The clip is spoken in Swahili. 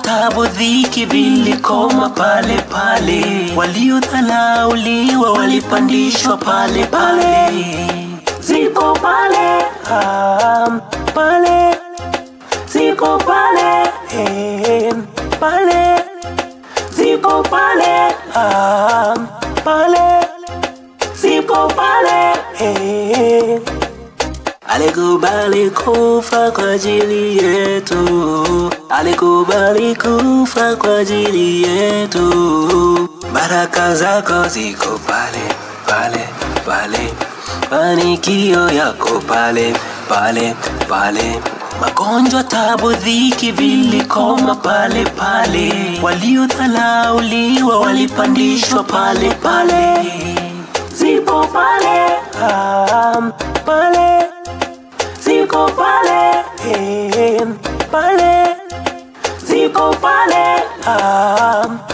tabu, dhiki vilikoma pale pale. Waliodhalauliwa walipandishwa pale pale. Ziko pale, pale. Ziko pale, pale. Ziko pale, pale. Ziko pale, Alikubali kufa kwa ajili yetu. Alikubali kufa kwa ajili yetu. Baraka zako ziko pale, pale, pale. Mafanikio yako pale, pale, pale. Magonjwa, tabu, dhiki vilikoma pale pale. Waliodhalauliwa walipandishwa pale pale. Zipo pale, pale. Ziko pale, pale. Ziko pale,